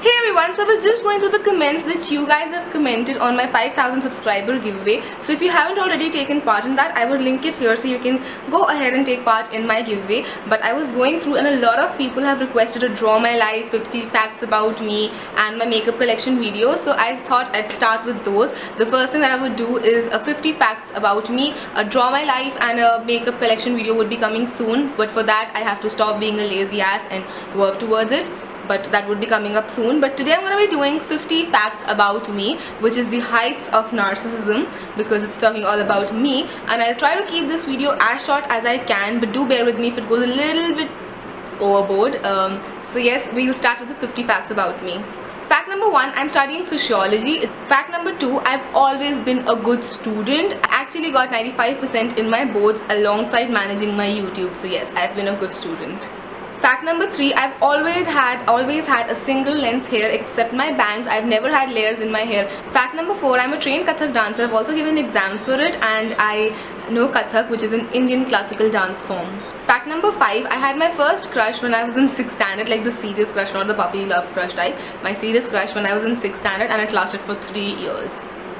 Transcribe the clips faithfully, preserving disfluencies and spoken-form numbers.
Hey everyone, so I was just going through the comments that you guys have commented on my five thousand subscriber giveaway. So if you haven't already taken part in that, I would link it here so you can go ahead and take part in my giveaway. But I was going through and a lot of people have requested a Draw My Life fifty facts about me and my makeup collection video. So I thought I'd start with those. The first thing that I would do is a fifty facts about me. A Draw My Life and a makeup collection video would be coming soon. But for that, I have to stop being a lazy ass and work towards it. But that would be coming up soon. But today I'm going to be doing fifty facts about me, which is the heights of narcissism, because it's talking all about me, and I'll try to keep this video as short as I can, but do bear with me if it goes a little bit overboard. Um, so yes, we'll start with the fifty facts about me. Fact number one, I'm studying sociology. Fact number two, I've always been a good student. I actually got ninety-five percent in my boards alongside managing my YouTube. So yes, I've been a good student. Fact number three, I've always had always had a single length hair except my bangs. I've never had layers in my hair. Fact number four, I'm a trained Kathak dancer. I've also given exams for it, and I know Kathak, which is an Indian classical dance form. Fact number five, I had my first crush when I was in sixth standard, like the serious crush, not the puppy love crush type. My serious crush when I was in sixth standard, and it lasted for three years.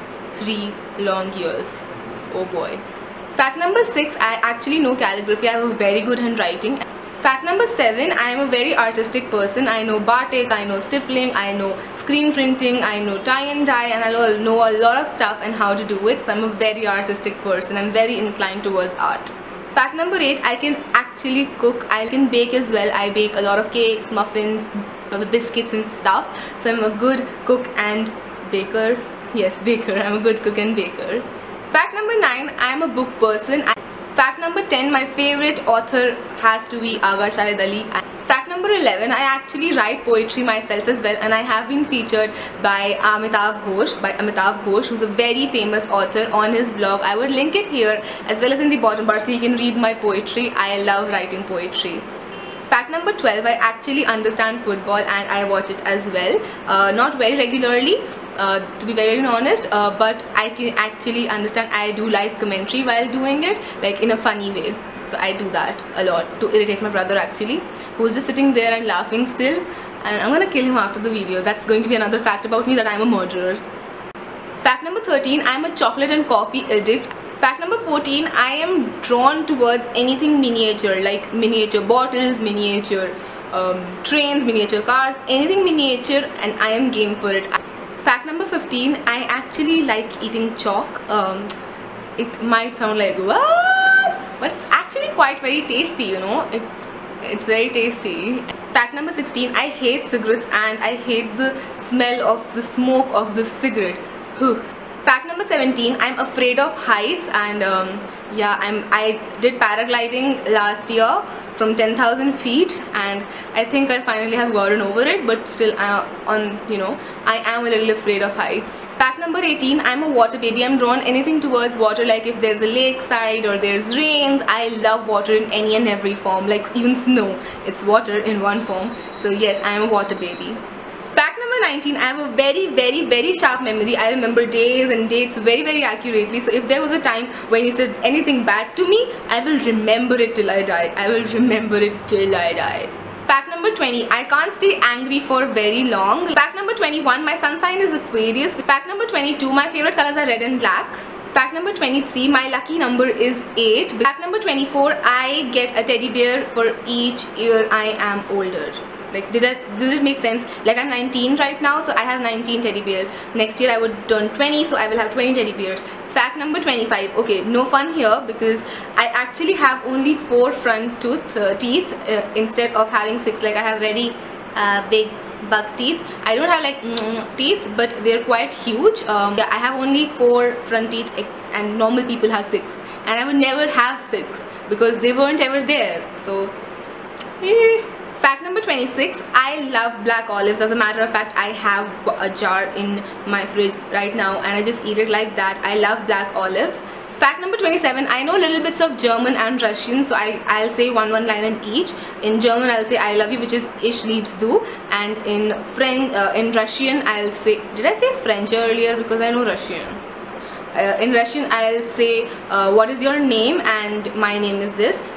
Three long years. Oh boy. Fact number six, I actually know calligraphy. I have a very good handwriting. Fact number seven, I am a very artistic person. I know batik, I know stippling, I know screen printing, I know tie and dye, and I know a lot of stuff and how to do it. So I'm a very artistic person. I'm very inclined towards art. Fact number eight, I can actually cook. I can bake as well. I bake a lot of cakes, muffins, biscuits and stuff. So I'm a good cook and baker. Yes, baker. I'm a good cook and baker. Fact number nine, I am a book person. I Fact number ten, my favorite author has to be Agha Shahid Ali. Fact number eleven, I actually write poetry myself as well, and I have been featured by Amitav Ghosh, by Amitav Ghosh, who's a very famous author, on his blog. I would link it here as well as in the bottom bar so you can read my poetry. I love writing poetry. Fact number twelve, I actually understand football and I watch it as well. Uh, not very regularly, uh, to be very honest, uh, but I can actually understand. I do live commentary while doing it, like in a funny way. So I do that a lot to irritate my brother actually, who's just sitting there and laughing still, and I'm gonna kill him after the video. That's going to be another fact about me, that I'm a murderer. Fact number thirteen, I'm a chocolate and coffee addict. Fact number fourteen, I am drawn towards anything miniature, like miniature bottles, miniature um, trains, miniature cars, anything miniature, and I am game for it. Fact number fifteen, I actually like eating chalk. Um, it might sound like what? But it's actually quite very tasty, you know. It, it's very tasty. Fact number sixteen, I hate cigarettes and I hate the smell of the smoke of the cigarette. Whew. Fact number seventeen, I'm afraid of heights, and um, yeah, I'm I did paragliding last year from ten thousand feet, and I think I finally have gotten over it, but still uh, on you know I am a little afraid of heights. Fact number eighteen, I'm a water baby. I'm drawn anything towards water, like if there's a lakeside or there's rains. I love water in any and every form, like even snow, it's water in one form. So yes, I am a water baby. Fact number nineteen, I have a very very very sharp memory. I remember days and dates very very accurately. So if there was a time when you said anything bad to me, I will remember it till I die. I will remember it till I die. Fact number twenty, I can't stay angry for very long. Fact number twenty-one, my sun sign is Aquarius. Fact number twenty-two, my favorite colors are red and black. Fact number twenty-three, my lucky number is eight. Fact number twenty-four, I get a teddy bear for each year I am older. Like, did it, did it make sense? Like, I'm nineteen right now, so I have nineteen teddy bears. Next year I would turn twenty, so I will have twenty teddy bears. Fact number twenty-five, okay, no fun here, because I actually have only four front tooth, uh, teeth uh, instead of having six. Like, I have very uh, big buck teeth. I don't have like mm, teeth, but they're quite huge. Um, I have only four front teeth, and normal people have six. And I would never have six, because they weren't ever there, so... Eh. Fact number twenty-six, I love black olives. As a matter of fact, I have a jar in my fridge right now and I just eat it like that. I love black olives. Fact number twenty-seven, I know little bits of German and Russian, so I, I'll say one one line in each. In German, I'll say I love you, which is Ich liebst du, and in French, uh, in Russian, I'll say, did I say French earlier? Because I know Russian. Uh, in Russian, I'll say uh, what is your name, and my name is this.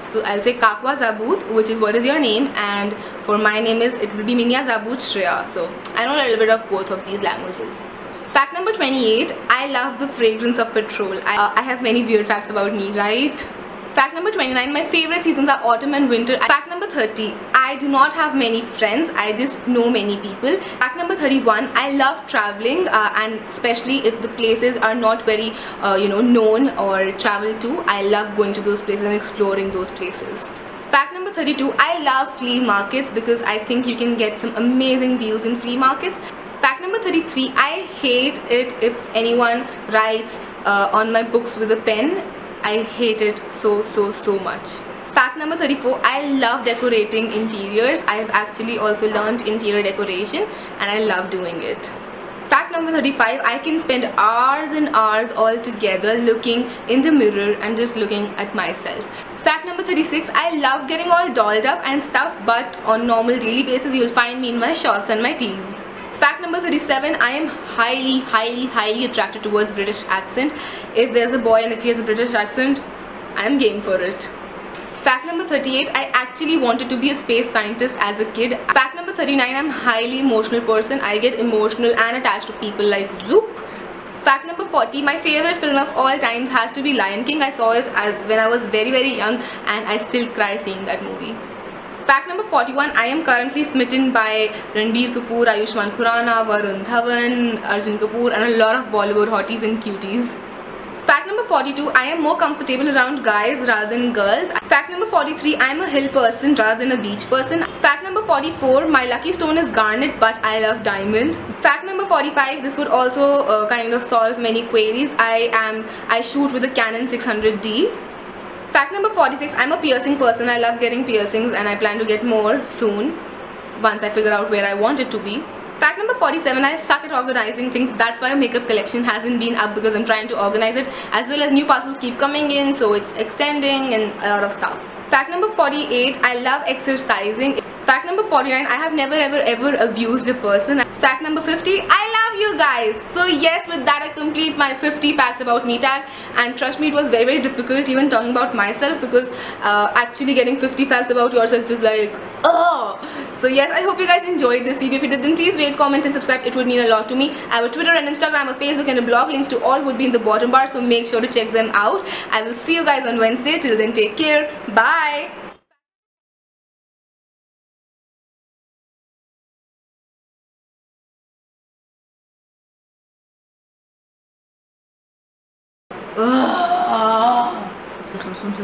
So I'll say Kakwa Zabut, which is what is your name, and for my name is, it will be Minya Zabut Shreya. So I know a little bit of both of these languages. Fact number twenty-eight, I love the fragrance of petrol. I, uh, I have many weird facts about me, right? Fact number twenty-nine, my favorite seasons are autumn and winter. Fact number thirty, I do not have many friends, I just know many people. Fact number thirty-one, I love traveling uh, and especially if the places are not very uh, you know known or traveled to. I love going to those places and exploring those places. Fact number thirty-two, I love flea markets because I think you can get some amazing deals in flea markets. Fact number thirty-three, I hate it if anyone writes uh, on my books with a pen. I hate it so so so much. Fact number thirty-four, I love decorating interiors. I have actually also learned interior decoration and I love doing it. Fact number thirty-five, I can spend hours and hours all together looking in the mirror and just looking at myself. Fact number thirty-six, I love getting all dolled up and stuff, but on normal daily basis you'll find me in my shorts and my tees. Fact number thirty-seven, I am highly highly highly attracted towards British accent. If there's a boy and if he has a British accent, I am game for it. Fact number thirty-eight, I actually wanted to be a space scientist as a kid. Fact number thirty-nine, I'm highly emotional person. I get emotional and attached to people like Zoop. Fact number forty, my favorite film of all times has to be Lion King. I saw it as when I was very very young and I still cry seeing that movie. Fact number forty-one, I am currently smitten by Ranbir Kapoor, Ayushmann Khurrana, Varun Dhawan, Arjun Kapoor and a lot of Bollywood hotties and cuties. Fact number forty-two, I am more comfortable around guys rather than girls. Fact number forty-three, I am a hill person rather than a beach person. Fact number forty-four, my lucky stone is garnet but I love diamond. Fact number forty-five, this would also uh, kind of solve many queries. I am I shoot with a Canon six hundred D. Fact number forty-six, I'm a piercing person. I love getting piercings and I plan to get more soon once I figure out where I want it to be. Fact number forty-seven, I suck at organizing things. That's why my makeup collection hasn't been up because I'm trying to organize it, as well as new parcels keep coming in, so it's extending and a lot of stuff. Fact number forty-eight, I love exercising. Fact number forty-nine, I have never ever ever abused a person. Fact number fifty, I love you guys. So yes, with that I complete my fifty facts about me tag, and trust me, it was very very difficult even talking about myself because uh, actually getting fifty facts about yourself is like, oh. So yes, I hope you guys enjoyed this video. If you did, then please rate, comment and subscribe. It would mean a lot to me. I have a Twitter and Instagram, a Facebook and a blog. Links to all would be in the bottom bar, so make sure to check them out. I will see you guys on Wednesday. Till then, take care. Bye.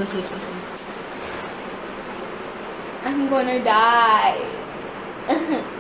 I'm gonna die.